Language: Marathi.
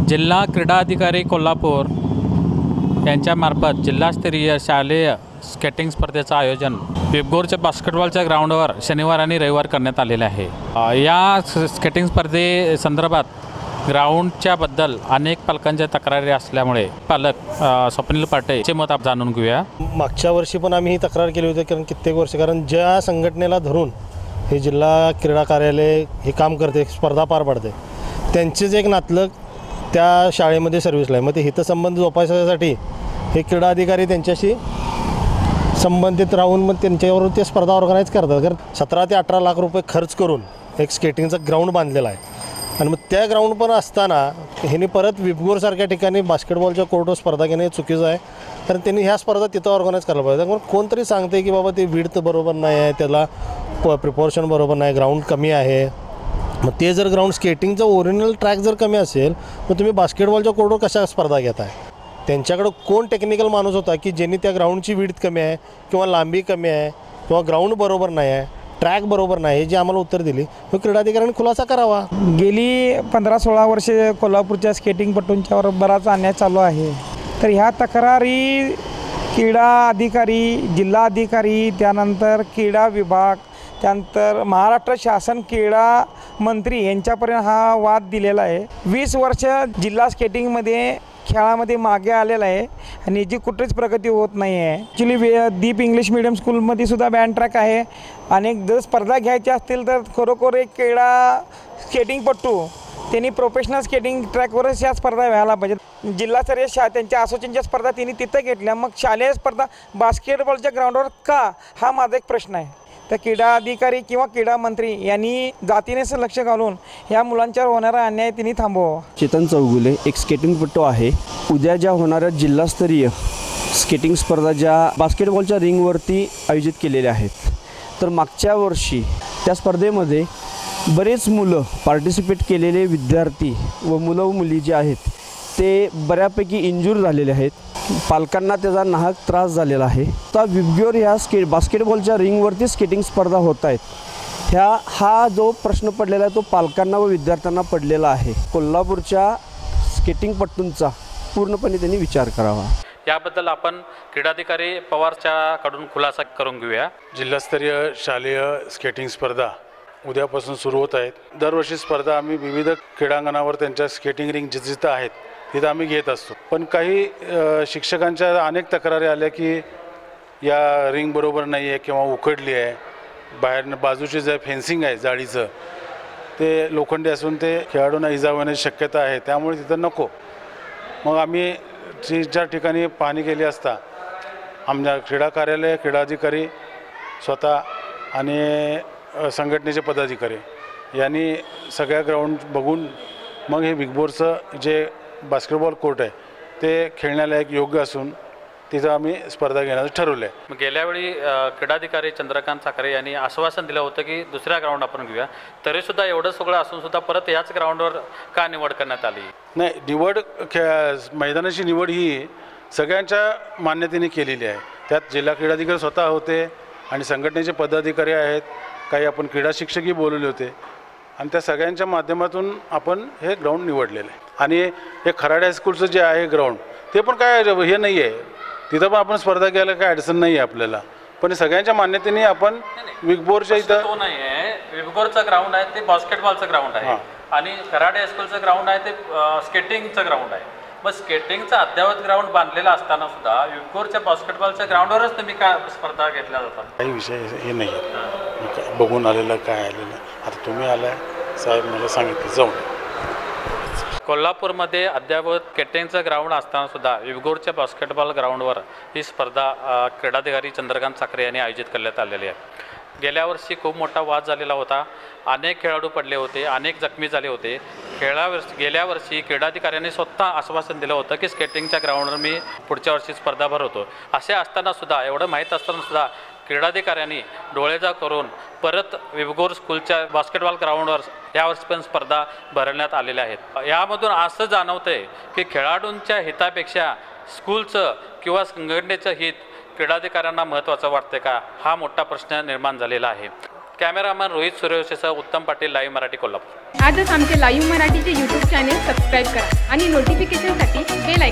जिल्हा क्रीडा अधिकारी कोल्हापूर यांच्यामार्फत जिल्हास्तरीय शालेय स्केटिंग स्पर्धेचं आयोजन विबगोरच्या बास्केटबॉलच्या ग्राउंडवर शनिवार आणि रविवार करण्यात आलेले आहे। या स्केटिंग स्पर्धेसंदर्भात ग्राउंडच्या बद्दल अनेक पालकांच्या तक्रारी असल्यामुळे पालक स्वप्नील पाटेचे मत आपण जाणून घेऊया। मागच्या वर्षी पण आम्ही ही तक्रार केली होती, कारण कित्येक वर्ष कारण ज्या संघटनेला धरून हे जिल्हा क्रीडा कार्यालय हे काम करते, स्पर्धा पार पाडते, त्यांचेच एक नातलग त्या शाळेमध्ये सर्व्हिसला आहे। मग ते हितसंबंध जोपासण्यासाठी हे क्रीडा अधिकारी त्यांच्याशी संबंधित राहून मग त्यांच्यावर ते स्पर्धा ऑर्गनाईज करतात। कारण 17 ते 18 लाख रुपये खर्च करून एक स्केटिंगचा ग्राउंड बांधलेला आहे आणि मग त्या ग्राउंड पण असताना ह्यांनी परत विबगोरसारख्या ठिकाणी बास्केटबॉलच्या कोर्टवर स्पर्धा घेणे चुकीचं आहे। कारण त्यांनी ह्या स्पर्धा तिथं ऑर्गनाईज करायला पाहिजे। मग कोणतरी सांगते की बाबा ते विड्थ बरोबर नाही आहे, त्याला प्रिपॉर्शन बरोबर नाही, ग्राउंड कमी आहे। मग ते जर ग्राउंड स्केटिंगचं ओरिजिनल ट्रॅक जर कमी असेल मग तुम्ही बास्केटबॉलच्या कोर्टवर कशा स्पर्धा घेताय? त्यांच्याकडं कोण टेक्निकल माणूस होता की ज्यांनी त्या ग्राउंडची विड्थ कमी आहे किंवा लांबी कमी आहे किंवा ग्राउंड बरोबर नाही आहे, ट्रॅक बरोबर नाही, हे जे आम्हाला उत्तर दिली तो क्रीडाधिकाऱ्यांनी खुलासा करावा। गेली 15-16 वर्षे कोल्हापूरच्या स्केटिंगपटूंच्यावर बराच अन्याय चालू आहे। तर ह्या तक्रारी क्रीडा अधिकारी, जिल्हा अधिकारी, त्यानंतर क्रीडा विभाग, त्यानंतर महाराष्ट्र शासन क्रीडा मंत्री यांच्यापर्यंत हा वाद दिलेला आहे। 20 वर्ष जिल्हा स्केटिंगमध्ये खेळामध्ये मागे आलेला आहे आणि जी कुठेच प्रगती होत नाही आहे। ॲक्च्युली दीप इंग्लिश मीडियम स्कूलमध्ये सुद्धा बँड ट्रॅक आहे। अनेक जर स्पर्धा घ्यायच्या असतील तर खरोखर एक क्रीडा स्केटिंगपटू त्यांनी प्रोफेशनल स्केटिंग ट्रॅकवरच या स्पर्धा व्हायला पाहिजेत। जिल्हास्तरीय त्यांच्या असोसिएशनच्या स्पर्धा त्यांनी तिथं घेतल्या, मग शालेय स्पर्धा बास्केटबॉलच्या ग्राउंडवर का, हा माझा एक प्रश्न आहे। तर क्रीडा अधिकारी किंवा क्रीडा मंत्री यांनी जातीनेच लक्ष घालून ह्या मुलांच्यावर होणारा अन्याय त्यांनी थांबवावा। चेतन चौगुले एक स्केटिंगपटू आहे। उद्या ज्या होणाऱ्या जिल्हास्तरीय स्केटिंग स्पर्धा ज्या बास्केटबॉलच्या रिंगवरती आयोजित केलेल्या आहेत, तर मागच्या वर्षी त्या स्पर्धेमध्ये बरेच मुलं पार्टिसिपेट केलेले विद्यार्थी व मुलं व मुली जे आहेत ते बऱ्यापैकी इंजूर झालेले आहेत। पालकांना त्याचा नाहक त्रास झालेला आहे। तर विबगोर ह्या बास्केटबॉलच्या रिंगवरती स्केटिंग स्पर्धा होत आहेत, हा जो प्रश्न पडलेला आहे तो पालकांना व विद्यार्थ्यांना पडलेला आहे। कोल्हापूरच्या स्केटिंगपटूंचा पूर्णपणे त्यांनी विचार करावा। याबद्दल आपण क्रीडाधिकारी पवारच्याकडून खुलासा करून घेऊया। जिल्हास्तरीय शालेय स्केटिंग स्पर्धा उद्यापासून सुरू होत आहेत। दरवर्षी स्पर्धा आम्ही विविध क्रीडांगणावर त्यांच्या स्केटिंग रिंग जिथं आहेत तिथं आम्ही घेत असतो। पण काही शिक्षकांच्या अनेक तक्रारी आल्या की या रिंग बरोबर नाही आहे किंवा उकडली आहे, बाहेर बाजूचे जे फेन्सिंग आहे जाळीचं ते लोखंडी असून ते खेळाडूंना इजा होण्याची शक्यता आहे, त्यामुळे तिथं नको। मग आम्ही ज्या ठिकाणी पाहणी केली असता आमच्या क्रीडा कार्यालय, क्रीडा अधिकारी स्वतः आणि संघटनेचे पदाधिकारी यांनी सगळ्या ग्राउंड बघून मग हे विबगोरचं जे बास्केटबॉल कोर्ट आहे ते खेळण्यालायक योग्य असून तिथं आम्ही स्पर्धा घेण्याचं ठरवलं आहे। गेल्यावेळी क्रीडाधिकारी चंद्रकांत साखरे यांनी आश्वासन दिलं होतं की दुसऱ्या ग्राउंड आपण घेऊया, तरीसुद्धा एवढं सगळं असूनसुद्धा परत याच ग्राउंडवर का निवड करण्यात आली? नाही, मैदानाची निवड ही सगळ्यांच्या मान्यतेने केलेली आहे। त्यात जिल्हा क्रीडाधिकारी स्वतः होते आणि संघटनेचे पदाधिकारी आहेत, काही आपण क्रीडा शिक्षकही बोलवले होते आणि त्या सगळ्यांच्या माध्यमातून आपण हे ग्राउंड निवडलेलं आहे। आणि हे खराडे हायस्कूलचं जे आहे ग्राउंड ते पण काय हे नाही आहे, तिथं पण आपण स्पर्धा घ्यायला काय अडचण नाही आहे आपल्याला, पण सगळ्यांच्या मान्यतेने आपण विबगोरच्या इथं नाही आहे, विबगोरचं ग्राउंड आहे ते बास्केटबॉलचं ग्राउंड आहे आणि खराडे हायस्कूलचं ग्राउंड आहे ते स्केटिंगचं ग्राउंड आहे। मग स्केटिंगचा अद्ययावत ग्राउंड बांधलेला असताना सुद्धा विबगोरच्या बास्केटबॉलच्या ग्राउंडवरच तुम्ही काय स्पर्धा घेतल्या जातात? काही विषय हे नाही आहे, बघून आलेलं काय आलेलं। आता तुम्ही आलाय साहेब, मला सांगितलं जाऊन। कोल्हापूरमध्ये अद्ययावत स्केटिंगचं ग्राउंड असताना सुद्धा विबगोरच्या बास्केटबॉल ग्राउंडवर ही स्पर्धा क्रीडाधिकारी चंद्रकांत साखरे यांनी आयोजित करण्यात आलेली आहे। गेल्या वर्षी खूप मोठा वाद झालेला होता, अनेक खेळाडू पडले होते, अनेक जखमी झाले होते। गेल्या वर्षी क्रीडाधिकाऱ्यांनी स्वतः आश्वासन दिलं होतं की स्केटिंगच्या ग्राउंडवर मी पुढच्या वर्षी स्पर्धा भरवतो। असे असताना सुद्धा, एवढं माहीत असताना सुद्धा क्रीडाधिकाऱ्यांनी डोळेजा करून परत विबगोर स्कूलच्या बास्केटबॉल ग्राउंडवर यावर्षी पण स्पर्धा भरवण्यात आलेल्या आहेत। यामधून असं जाणवतंय की खेळाडूंच्या हितापेक्षा स्कूलचं किंवा संघटनेचं हित क्रीडाधिकाऱ्यांना महत्त्वाचं वाटते का, हा मोठा प्रश्न निर्माण झालेला आहे। कॅमेरामॅन रोहित सूर्यवंशीसह उत्तम पाटील, लाईव्ह मराठी, कोल्हापूर. आजच आमचे लाईव्ह मराठीचे यूट्यूब चॅनेल सबस्क्राईब करा आणि नोटिफिकेशनसाठी बेल